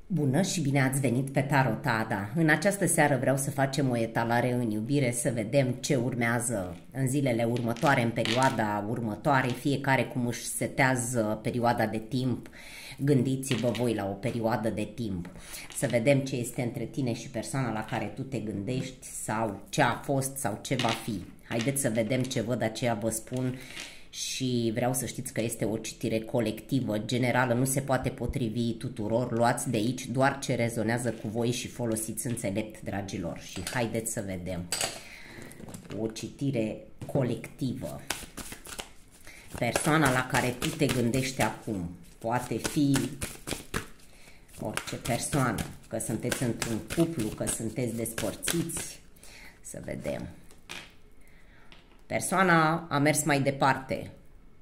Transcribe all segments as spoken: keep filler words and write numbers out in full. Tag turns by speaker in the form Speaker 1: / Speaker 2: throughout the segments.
Speaker 1: Bună și bine ați venit pe Tarot Ada. În această seară vreau să facem o etalare în iubire, să vedem ce urmează în zilele următoare, în perioada următoare, fiecare cum își setează perioada de timp. Gândiți-vă voi la o perioadă de timp, să vedem ce este între tine și persoana la care tu te gândești sau ce a fost sau ce va fi. Haideți să vedem ce văd, aceea vă spun. Și vreau să știți că este o citire colectivă, generală, nu se poate potrivi tuturor, luați de aici doar ce rezonează cu voi și folosiți înțelept, dragilor. Și haideți să vedem o citire colectivă. Persoana la care tu te gândești acum poate fi orice persoană, că sunteți într-un cuplu, că sunteți despărțiți, să vedem. Persoana a mers mai departe.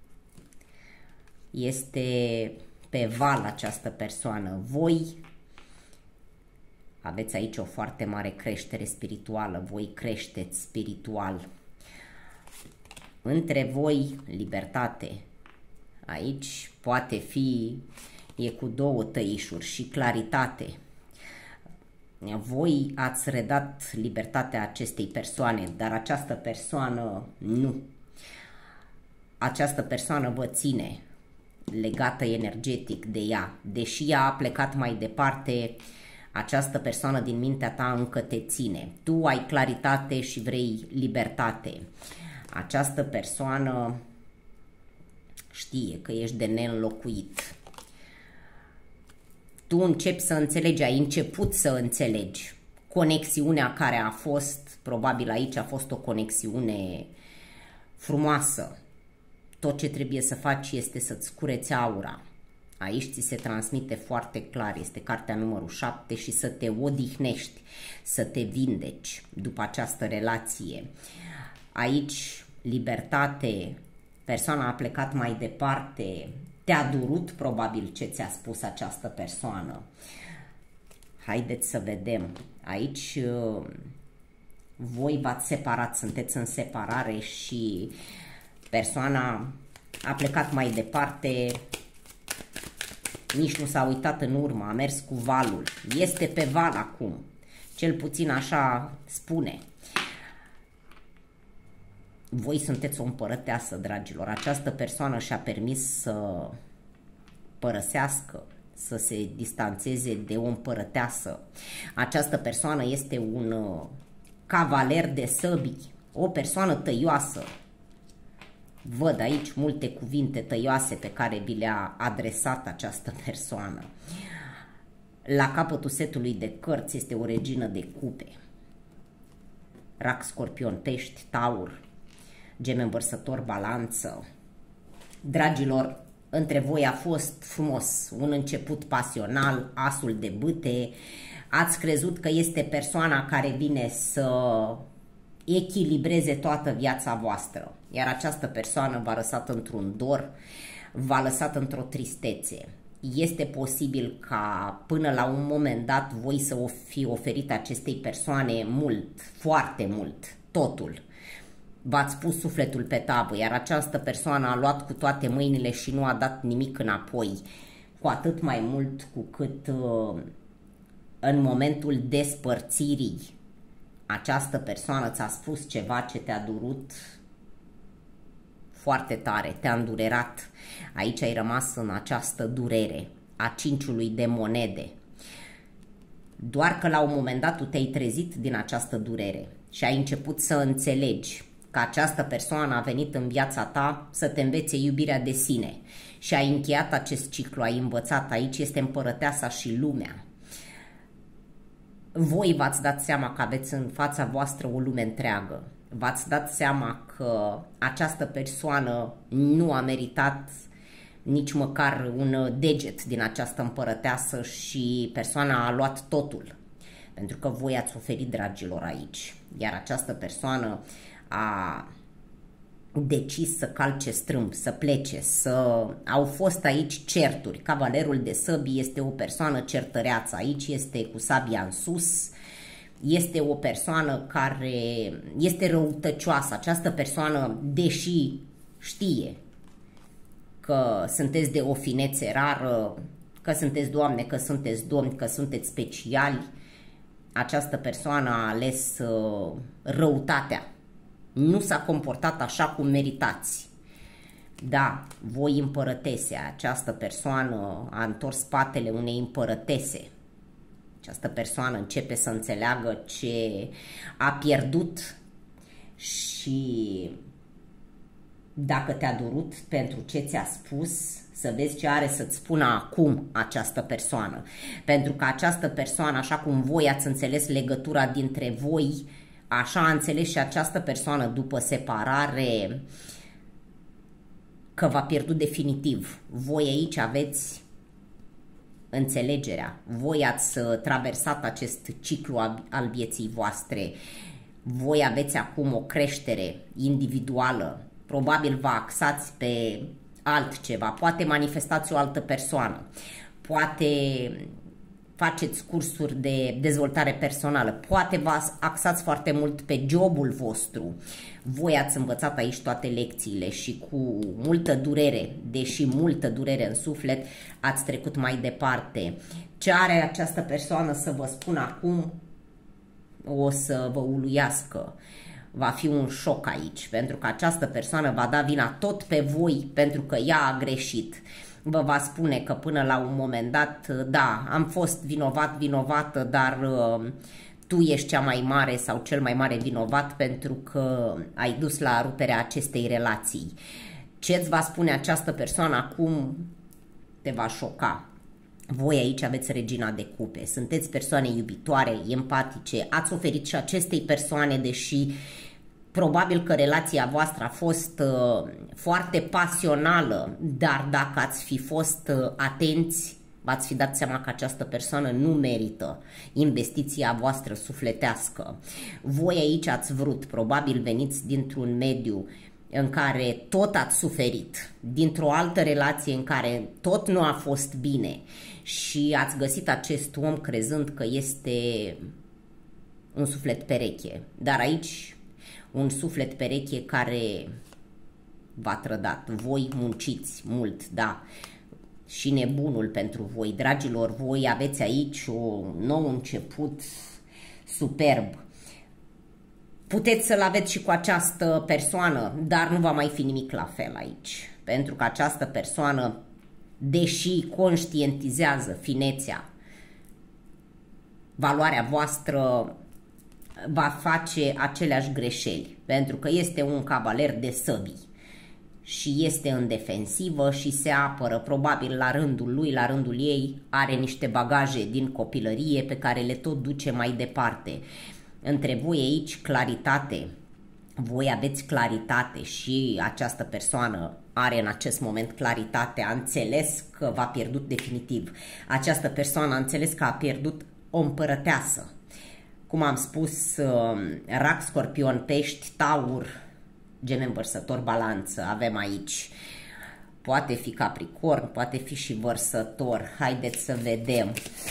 Speaker 1: Este pe val această persoană. Voi aveți aici o foarte mare creștere spirituală. Voi creșteți spiritual. Între voi, libertate. Aici poate fi, e cu două tăișuri, și claritate. Voi ați redat libertatea acestei persoane, dar această persoană nu. Această persoană vă ține legată energetic de ea. Deși ea a plecat mai departe, această persoană din mintea ta încă te ține. Tu ai claritate și vrei libertate. Această persoană știe că ești de neînlocuit. Tu începi să înțelegi, ai început să înțelegi conexiunea care a fost, probabil aici a fost o conexiune frumoasă. Tot ce trebuie să faci este să-ți cureți aura. Aici ți se transmite foarte clar, este cartea numărul șapte, și să te odihnești, să te vindeci după această relație. Aici libertate, persoana a plecat mai departe. Te-a durut probabil ce ți-a spus această persoană. Haideți să vedem. Aici voi v-ați separat, sunteți în separare și persoana a plecat mai departe, nici nu s-a uitat în urmă, a mers cu valul. Este pe val acum, cel puțin așa spune. Voi sunteți o împărăteasă, dragilor. Această persoană și-a permis să părăsească, să se distanțeze de o împărăteasă. Această persoană este un cavaler de săbii, o persoană tăioasă. Văd aici multe cuvinte tăioase pe care vi le-a adresat această persoană. La capătul setului de cărți este o regină de cupe. Rac, scorpion, pești, taur, Geme, Vărsător, Balanță. Dragilor, între voi a fost frumos, un început pasional, asul de bâte. Ați crezut că este persoana care vine să echilibreze toată viața voastră, iar această persoană v-a lăsat într-un dor, v-a lăsat într-o tristețe. Este posibil ca până la un moment dat voi să o fi oferit acestei persoane mult, foarte mult, totul. V-ați pus sufletul pe tavă, iar această persoană a luat cu toate mâinile și nu a dat nimic înapoi. Cu atât mai mult cu cât uh, în momentul despărțirii această persoană ți-a spus ceva ce te-a durut foarte tare, te-a îndurerat. Aici ai rămas în această durere a cinciului de monede. Doar că la un moment dat tu te-ai trezit din această durere și ai început să înțelegi că această persoană a venit în viața ta să te învețe iubirea de sine și ai încheiat acest ciclu, ai învățat. Aici este împărăteasa și lumea. Voi v-ați dat seama că aveți în fața voastră o lume întreagă. V-ați dat seama că această persoană nu a meritat nici măcar un deget din această împărăteasă și persoana a luat totul. Pentru că voi ați oferit, dragilor, aici. Iar această persoană a decis să calce strâmb, să plece, să... Au fost aici certuri. Cavalerul de săbii este o persoană certăreață. Aici este cu sabia în sus. Este o persoană care este răutăcioasă. Această persoană, deși știe că sunteți de o finețe rară, că sunteți doamne, că sunteți domni, că sunteți speciali, această persoană a ales uh, răutatea. Nu s-a comportat așa cum meritați. Da, voi împărătese, această persoană a întors spatele unei împărătese. Această persoană începe să înțeleagă ce a pierdut și dacă te-a durut pentru ce ți-a spus, să vezi ce are să-ți spună acum această persoană. Pentru că această persoană, așa cum voi ați înțeles legătura dintre voi, așa a înțeles și această persoană după separare că v-a pierdut definitiv. Voi aici aveți înțelegerea. Voi ați traversat acest ciclu al vieții voastre. Voi aveți acum o creștere individuală. Probabil vă axați pe altceva. Poate manifestați o altă persoană. Poate faceți cursuri de dezvoltare personală. Poate vă axați foarte mult pe jobul vostru. Voi ați învățat aici toate lecțiile și cu multă durere, deși multă durere în suflet, ați trecut mai departe. Ce are această persoană să vă spun acum o să vă uluiască. Va fi un șoc aici, pentru că această persoană va da vina tot pe voi pentru că ea a greșit. Vă va spune că până la un moment dat, da, am fost vinovat, vinovată, dar uh, tu ești cea mai mare sau cel mai mare vinovat pentru că ai dus la ruperea acestei relații. Ce îți va spune această persoană acum te va șoca. Voi aici aveți regina de cupe, sunteți persoane iubitoare, empatice, ați oferit și acestei persoane, deși probabil că relația voastră a fost uh, foarte pasională, dar dacă ați fi fost uh, atenți, v-ați fi dat seama că această persoană nu merită investiția voastră sufletească. Voi aici ați vrut, probabil veniți dintr-un mediu în care tot ați suferit, dintr-o altă relație în care tot nu a fost bine și ați găsit acest om crezând că este un suflet pereche. Dar aici un suflet pereche care v-a trădat. Voi munciți mult, da, și nebunul pentru voi. Dragilor, voi aveți aici un nou început superb. Puteți să-l aveți și cu această persoană, dar nu va mai fi nimic la fel aici. Pentru că această persoană, deși conștientizează finețea, valoarea voastră, va face aceleași greșeli. Pentru că este un cavaler de săbii și este în defensivă și se apără. Probabil la rândul lui, la rândul ei, are niște bagaje din copilărie pe care le tot duce mai departe. Între voi aici claritate, voi aveți claritate și această persoană are în acest moment claritate, a înțeles că v-a pierdut definitiv. Această persoană a înțeles că a pierdut o împărăteasă. Cum am spus, Rac, Scorpion, Pești, Taur, Gemeni, Vărsător, Balanță avem aici. Poate fi Capricorn, poate fi și Vărsător. Haideți să vedem.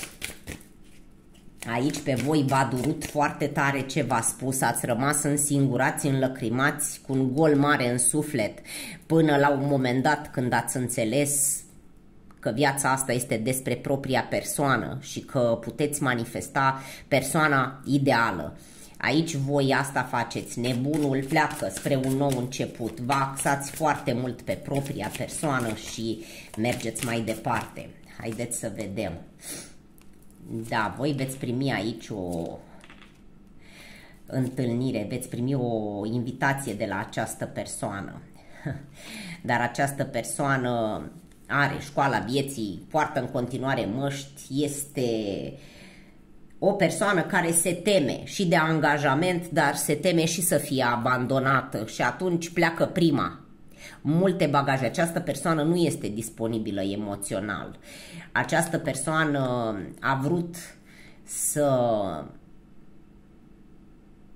Speaker 1: Aici pe voi v-a durut foarte tare ce v-a spus, ați rămas însingurați, înlăcrimați, cu un gol mare în suflet, până la un moment dat când ați înțeles că viața asta este despre propria persoană și că puteți manifesta persoana ideală. Aici voi asta faceți, nebunul pleacă spre un nou început, vă axați foarte mult pe propria persoană și mergeți mai departe. Haideți să vedem. Da, voi veți primi aici o întâlnire, veți primi o invitație de la această persoană. Dar această persoană are școala vieții, poartă în continuare măști, este o persoană care se teme și de angajament, dar se teme și să fie abandonată și atunci pleacă prima. Multe bagaje. Această persoană nu este disponibilă emoțional. Această persoană a vrut să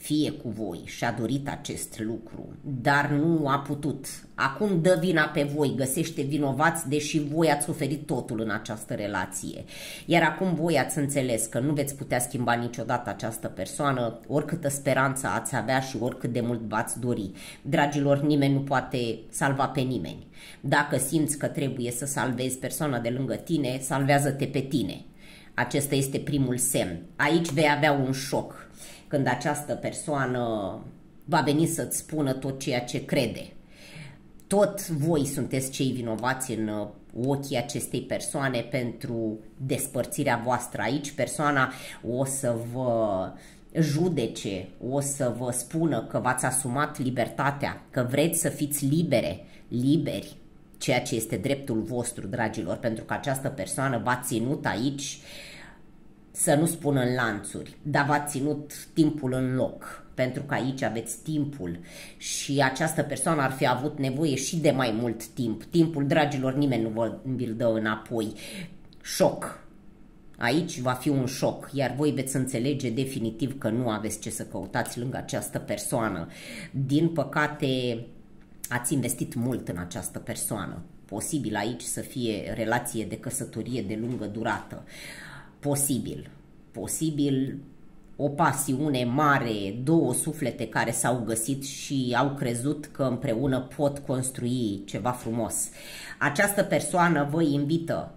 Speaker 1: fie cu voi, și-a dorit acest lucru, dar nu a putut. Acum dă vina pe voi, găsește vinovați, deși voi ați oferit totul în această relație. Iar acum voi ați înțeles că nu veți putea schimba niciodată această persoană, oricâtă speranță ați avea și oricât de mult v-ați dori. Dragilor, nimeni nu poate salva pe nimeni. Dacă simți că trebuie să salvezi persoana de lângă tine, salvează-te pe tine. Acesta este primul semn. Aici vei avea un șoc când această persoană va veni să-ți spună tot ceea ce crede. Tot voi sunteți cei vinovați în ochii acestei persoane pentru despărțirea voastră. Aici persoana o să vă judece, o să vă spună că v-ați asumat libertatea, că vreți să fiți libere, liberi, ceea ce este dreptul vostru, dragilor, pentru că această persoană v-a ținut aici, să nu spun în lanțuri, dar v-a ținut timpul în loc, pentru că aici aveți timpul și această persoană ar fi avut nevoie și de mai mult timp. Timpul, dragilor, nimeni nu vă îl dă înapoi. Șoc. Aici va fi un șoc, iar voi veți înțelege definitiv că nu aveți ce să căutați lângă această persoană. Din păcate, ați investit mult în această persoană. Posibil aici să fie relație de căsătorie de lungă durată. Posibil, posibil o pasiune mare, două suflete care s-au găsit și au crezut că împreună pot construi ceva frumos. Această persoană vă invită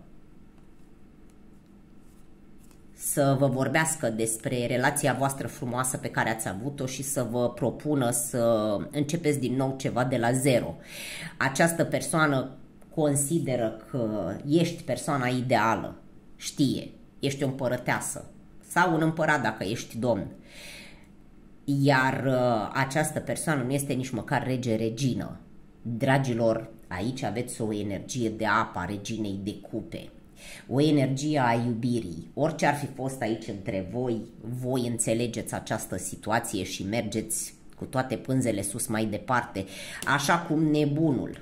Speaker 1: să vă vorbească despre relația voastră frumoasă pe care ați avut-o și să vă propună să începeți din nou ceva de la zero. Această persoană consideră că ești persoana ideală, știe. Ești o împărăteasă sau un împărat dacă ești domn. Iar uh, această persoană nu este nici măcar rege-regină. Dragilor, aici aveți o energie de apă a reginei de cupe. O energie a iubirii. Orice ar fi fost aici între voi, voi înțelegeți această situație și mergeți cu toate pânzele sus mai departe. Așa cum nebunul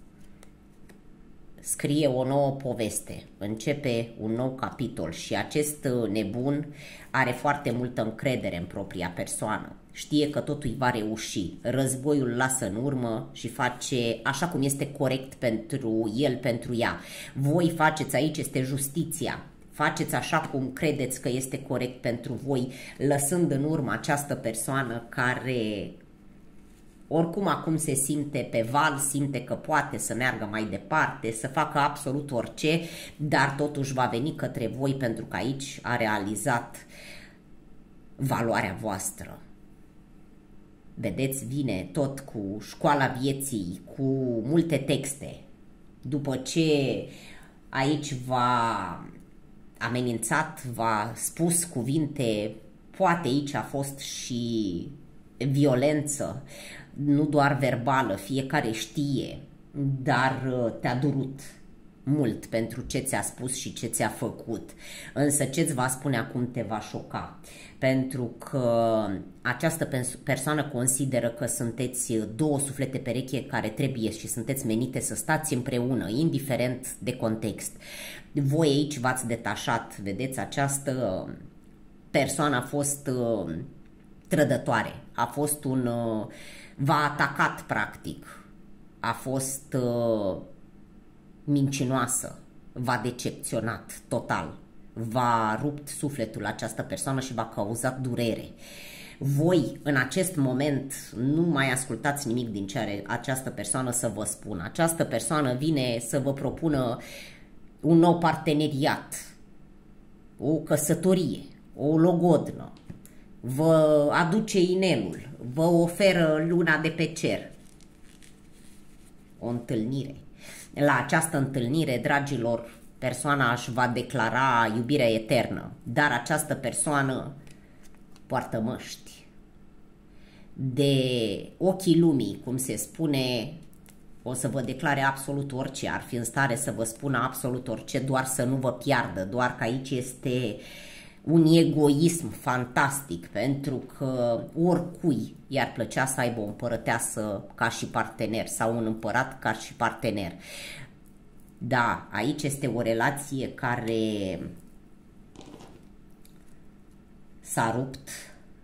Speaker 1: scrie o nouă poveste, începe un nou capitol și acest nebun are foarte multă încredere în propria persoană. Știe că totul va reuși, războiul lasă în urmă și face așa cum este corect pentru el, pentru ea. Voi faceți aici, este justiția. Faceți așa cum credeți că este corect pentru voi, lăsând în urmă această persoană care oricum acum se simte pe val, simte că poate să meargă mai departe, să facă absolut orice, dar totuși va veni către voi pentru că aici a realizat valoarea voastră. Vedeți, vine tot cu școala vieții, cu multe texte. După ce aici v-a amenințat, v-a spus cuvinte, poate aici a fost și violență, nu doar verbală, fiecare știe, dar te-a durut mult pentru ce ți-a spus și ce ți-a făcut. Însă ce-ți va spune acum te va șoca, pentru că această persoană consideră că sunteți două suflete pereche care trebuie și sunteți menite să stați împreună, indiferent de context. Voi aici v-ați detașat, vedeți, această persoană a fost trădătoare, a fost un... v-a atacat practic, a fost uh, mincinoasă, v-a decepționat total, v-a rupt sufletul această persoană și v-a cauzat durere. Voi în acest moment nu mai ascultați nimic din ce are această persoană să vă spună. Această persoană vine să vă propună un nou parteneriat, o căsătorie, o logodnă, vă aduce inelul, vă oferă luna de pe cer. O întâlnire. La această întâlnire, dragilor, persoana își va declara iubirea eternă, dar această persoană poartă măști. De ochii lumii, cum se spune, o să vă declare absolut orice, ar fi în stare să vă spună absolut orice, doar să nu vă piardă, doar că aici este un egoism fantastic, pentru că oricui i-ar plăcea să aibă o împărăteasă ca și partener sau un împărat ca și partener. Da, aici este o relație care s-a rupt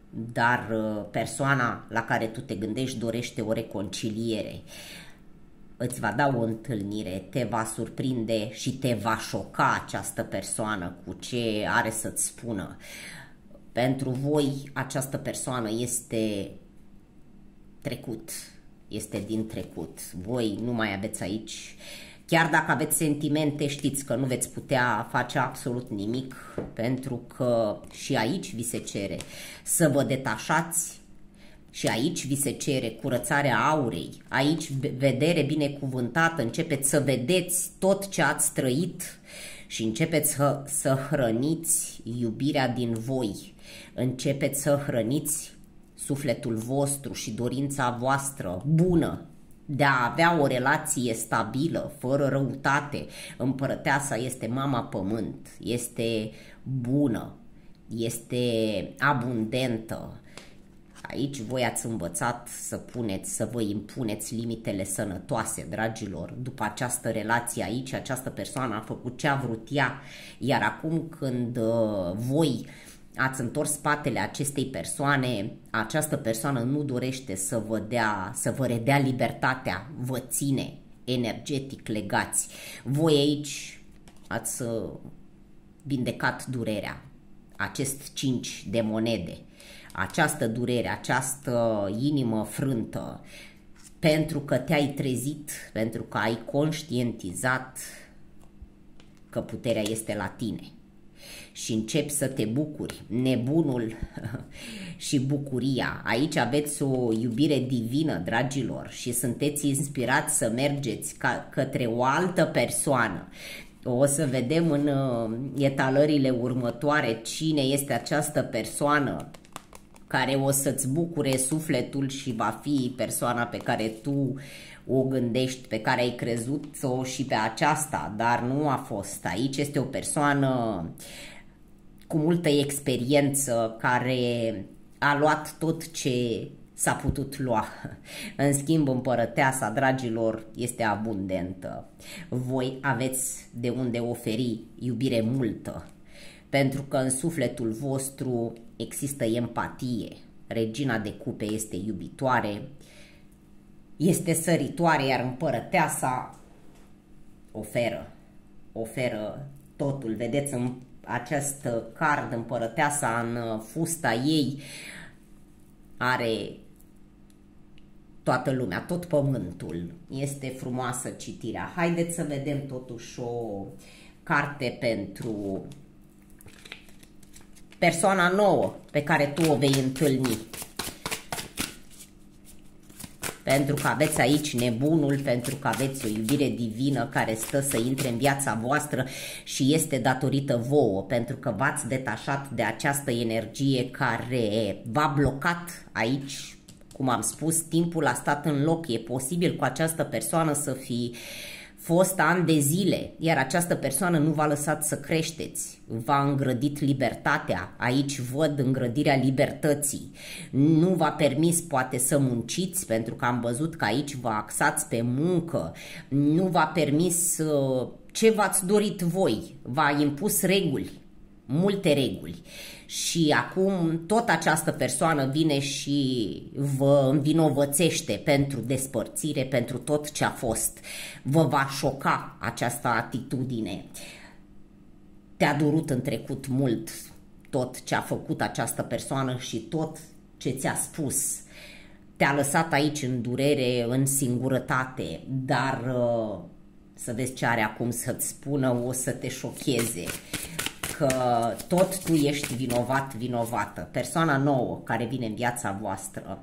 Speaker 1: dar persoana la care tu te gândești dorește o reconciliere. Îți va da o întâlnire, te va surprinde și te va șoca această persoană cu ce are să-ți spună. Pentru voi această persoană este trecut, este din trecut. Voi nu mai aveți aici. Chiar dacă aveți sentimente, știți că nu veți putea face absolut nimic, pentru că și aici vi se cere să vă detașați, și aici vi se cere curățarea aurei, aici vedere binecuvântată, începeți să vedeți tot ce ați trăit și începeți să, să hrăniți iubirea din voi, începeți să hrăniți sufletul vostru și dorința voastră bună de a avea o relație stabilă, fără răutate. Împărăteasa este mama pământ, este bună, este abundentă. Aici voi ați învățat să puneți, să vă impuneți limitele sănătoase, dragilor. După această relație aici, această persoană a făcut ce a vrut ea, iar acum când uh, voi ați întors spatele acestei persoane, această persoană nu dorește să vă dea, să vă redea libertatea, vă ține energetic legați. Voi aici ați vindecat durerea, acest cinci de monede, această durere, această inimă frântă, pentru că te-ai trezit, pentru că ai conștientizat că puterea este la tine. Și începi să te bucuri, nebunul și bucuria. Aici aveți o iubire divină, dragilor, și sunteți inspirați să mergeți ca, către o altă persoană. O să vedem în etalările următoare cine este această persoană care o să-ți bucure sufletul și va fi persoana pe care tu o gândești, pe care ai crezut-o și pe aceasta, dar nu a fost. Aici este o persoană cu multă experiență care a luat tot ce s-a putut lua. În schimb, împărăteasa, dragilor, este abundentă. Voi aveți de unde oferi iubire multă, pentru că în sufletul vostru există empatie. Regina de cupe este iubitoare, este săritoare, iar împărăteasa oferă, oferă totul. Vedeți în acest card, împărăteasa în fusta ei are toată lumea, tot pământul. Este frumoasă citirea. Haideți să vedem totuși o carte pentru persoana nouă pe care tu o vei întâlni. Pentru că aveți aici nebunul, pentru că aveți o iubire divină care stă să intre în viața voastră și este datorită vouă, pentru că v-ați detașat de această energie care v-a blocat aici. Cum am spus, timpul a stat în loc. E posibil cu această persoană să fi fost ani de zile, iar această persoană nu v-a lăsat să creșteți, v-a îngrădit libertatea. Aici văd îngrădirea libertății. Nu v-a permis poate să munciți, pentru că am văzut că aici vă axați pe muncă. Nu v-a permis uh, ce v-ați dorit voi. V-a impus reguli, multe reguli. Și acum tot această persoană vine și vă învinovățește pentru despărțire, pentru tot ce a fost. Vă va șoca această atitudine. Te-a durut în trecut mult tot ce a făcut această persoană și tot ce ți-a spus. Te-a lăsat aici în durere, în singurătate, dar uh, să vezi ce are acum să-ți spună, o să te șocheze. Că tot tu ești vinovat, vinovată. Persoana nouă care vine în viața voastră,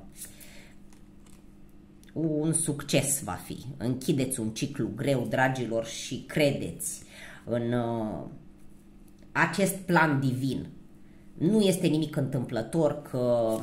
Speaker 1: un succes va fi. Închideți un ciclu greu, dragilor, și credeți în uh, acest plan divin. Nu este nimic întâmplător că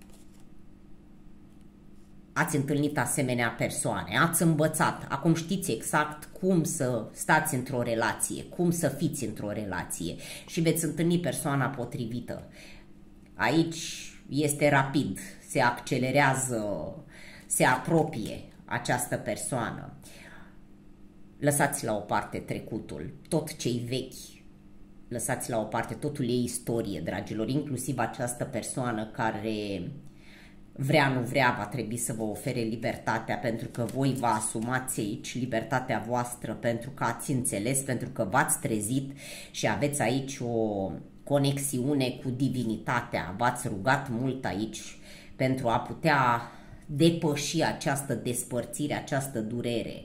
Speaker 1: ați întâlnit asemenea persoane, ați învățat, acum știți exact cum să stați într-o relație, cum să fiți într-o relație și veți întâlni persoana potrivită. Aici este rapid, se accelerează, se apropie această persoană. Lăsați la o parte trecutul, tot ce-i vechi lăsați la o parte, totul e istorie, dragilor, inclusiv această persoană care vrea, nu vrea, va trebui să vă ofere libertatea, pentru că voi vă asumați aici libertatea voastră, pentru că ați înțeles, pentru că v-ați trezit și aveți aici o conexiune cu divinitatea, v-ați rugat mult aici pentru a putea depăși această despărțire, această durere.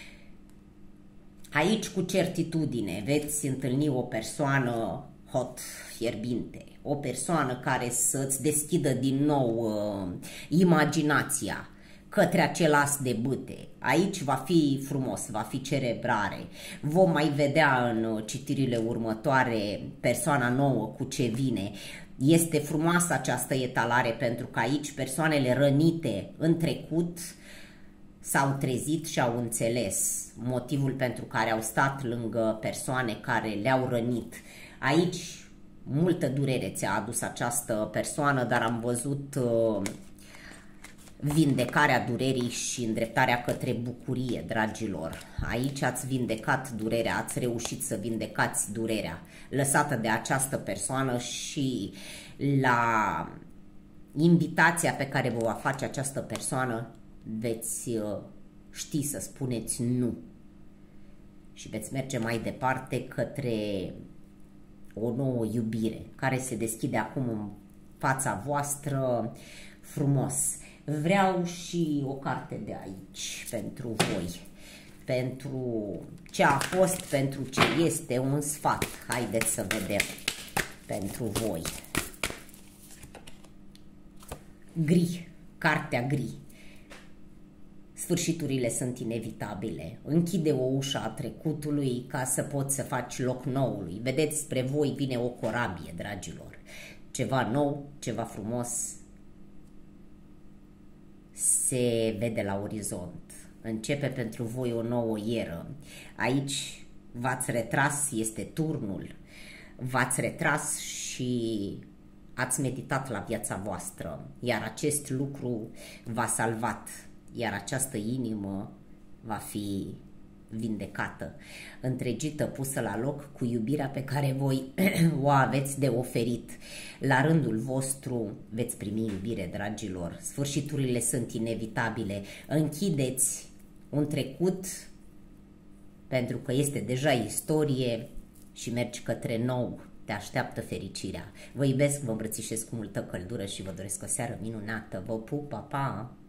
Speaker 1: Aici, cu certitudine, veți întâlni o persoană hot, fierbinte, o persoană care să-ți deschidă din nou uh, imaginația către acel as de bâte. Aici va fi frumos, va fi cerebrare. Vom mai vedea în citirile următoare persoana nouă cu ce vine. Este frumoasă această etalare, pentru că aici persoanele rănite în trecut s-au trezit și au înțeles motivul pentru care au stat lângă persoane care le-au rănit. Aici multă durere ți-a adus această persoană, dar am văzut uh, vindecarea durerii și îndreptarea către bucurie, dragilor. Aici ați vindecat durerea, ați reușit să vindecați durerea lăsată de această persoană și la invitația pe care vă va face această persoană veți uh, ști să spuneți nu și veți merge mai departe către o nouă iubire care se deschide acum în fața voastră frumos. Vreau și o carte de aici pentru voi, pentru ce a fost, pentru ce este, un sfat. Haideți să vedem pentru voi. Gri, cartea gri. Sfârșiturile sunt inevitabile. Închide o ușă a trecutului ca să poți să faci loc noului. Vedeți, spre voi vine o corabie, dragilor. Ceva nou, ceva frumos se vede la orizont. Începe pentru voi o nouă eră. Aici v-ați retras, este turnul. V-ați retras și ați meditat la viața voastră. Iar acest lucru v-a salvat. Iar această inimă va fi vindecată, întregită, pusă la loc cu iubirea pe care voi o aveți de oferit. La rândul vostru veți primi iubire, dragilor. Sfârșiturile sunt inevitabile. Închideți un trecut, pentru că este deja istorie, și mergi către nou. Te așteaptă fericirea. Vă iubesc, vă îmbrățișez cu multă căldură și vă doresc o seară minunată. Vă pup, pa, pa!